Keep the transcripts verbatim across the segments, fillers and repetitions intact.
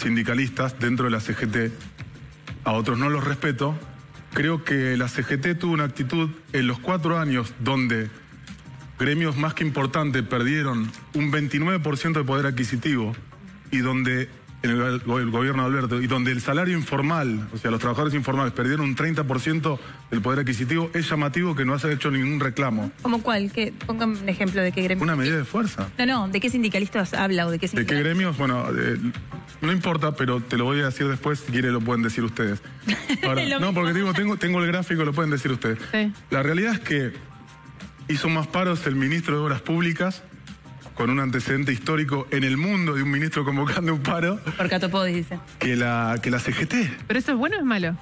sindicalistas dentro de la C G T, a otros no los respeto. Creo que la C G T tuvo una actitud en los cuatro años donde gremios más que importantes perdieron un veintinueve por ciento de poder adquisitivo y donde en el, el gobierno de Alberto, y donde el salario informal, o sea, los trabajadores informales perdieron un treinta por ciento del poder adquisitivo, es llamativo que no se haya hecho ningún reclamo. ¿Cómo cuál? ¿Qué? Póngame un ejemplo de qué gremio. Una medida de fuerza. No, no, ¿de qué sindicalistas habla o de qué ¿De qué sindicalistas? gremios? Bueno, eh, no importa, pero te lo voy a decir después, si quiere lo pueden decir ustedes. Ahora, no, porque digo, tengo, tengo el gráfico, lo pueden decir ustedes. Sí. La realidad es que hizo más paros el ministro de Obras Públicas, con un antecedente histórico en el mundo de un ministro convocando un paro, Por Catopodis, dice. que la, que la C G T. ¿Pero eso es bueno o es malo?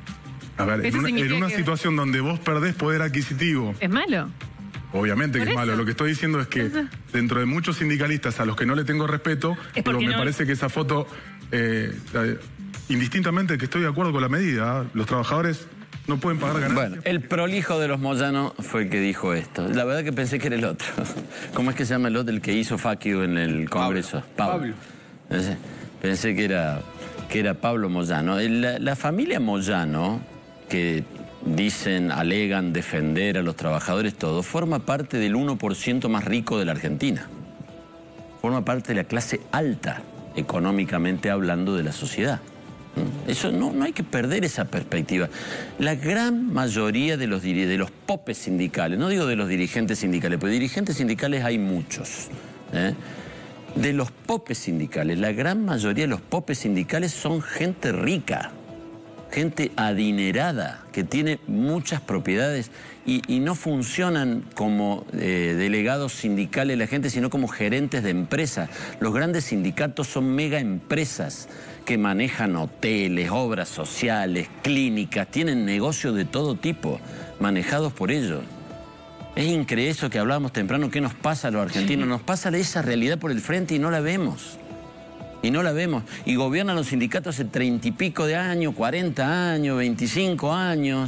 A ver, en Eso una, en significa una que- situación donde vos perdés poder adquisitivo, ¿Es malo? obviamente que Por es malo. eso. Lo que estoy diciendo es que Eso. dentro de muchos sindicalistas a los que no le tengo respeto, Es pero porque me no- parece que esa foto, eh, eh, indistintamente que estoy de acuerdo con la medida, ¿eh? Los trabajadores no pueden pagar ganancias. Bueno, el prolijo de los Moyano fue el que dijo esto. La verdad que pensé que era el otro. ¿Cómo es que se llama el otro? El que hizo fuck you en el Congreso. Pablo. Pensé, pensé que era, que era Pablo Moyano. La, la familia Moyano, que dicen, alegan defender a los trabajadores, todo, forma parte del uno por ciento más rico de la Argentina. Forma parte de la clase alta, económicamente hablando, de la sociedad. Eso no, no hay que perder esa perspectiva. La gran mayoría de los, de los popes sindicales, no digo de los dirigentes sindicales, porque dirigentes sindicales hay muchos, ¿eh? De los popes sindicales, la gran mayoría de los popes sindicales son gente rica, gente adinerada, que tiene muchas propiedades y, y no funcionan como eh, delegados sindicales de la gente, sino como gerentes de empresas. Los grandes sindicatos son mega empresas que manejan hoteles, obras sociales, clínicas, tienen negocios de todo tipo manejados por ellos. Es increíble eso que hablábamos temprano, ¿qué nos pasa a los argentinos? Nos pasa esa realidad por el frente y no la vemos. Y no la vemos. Y gobiernan los sindicatos hace treinta y pico de años, cuarenta años, veinticinco años.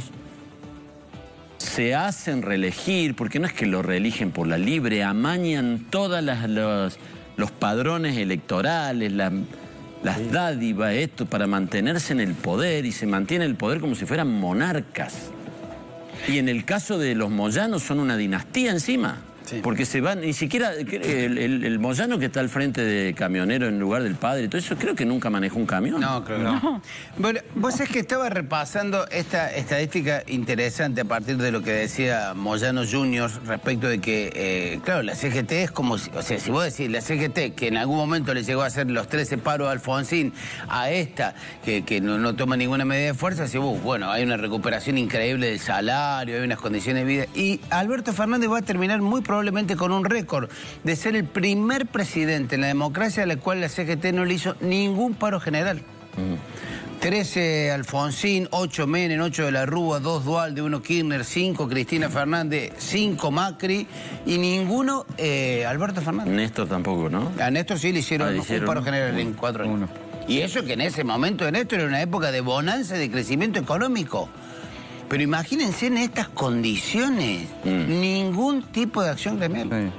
Se hacen reelegir, porque no es que lo reeligen por la libre, amañan todas las, los, los padrones electorales, la, las dádivas, esto, para mantenerse en el poder, y se mantiene el poder como si fueran monarcas. Y en el caso de los Moyanos son una dinastía encima. Sí. Porque se van, ni siquiera el, el, el Moyano que está al frente de camionero en lugar del padre y todo eso, creo que nunca manejó un camión. No, creo que no. no. Bueno, vos sabés que estaba repasando esta estadística interesante a partir de lo que decía Moyano junior respecto de que, eh, claro, la C G T es como, si, o sea, si vos decís la C G T, que en algún momento le llegó a hacer los trece paros a Alfonsín, a esta, que, que no, no toma ninguna medida de fuerza, si vos, bueno, hay una recuperación increíble del salario, hay unas condiciones de vida, y Alberto Fernández va a terminar muy probablemente probablemente con un récord de ser el primer presidente en la democracia a la cual la C G T no le hizo ningún paro general. Mm. trece Alfonsín, ocho Menem, ocho de la Rúa, dos Duhalde, uno Kirchner, cinco Cristina Fernández, cinco Macri y ninguno eh, Alberto Fernández. Néstor tampoco, ¿no? A Néstor sí le hicieron, ah, le hicieron un paro general uno, en cuatro años. Uno. Y eso que en ese momento de Néstor era una época de bonanza y de crecimiento económico. Pero imagínense en estas condiciones, mm. ningún tipo de acción gremial. Sí.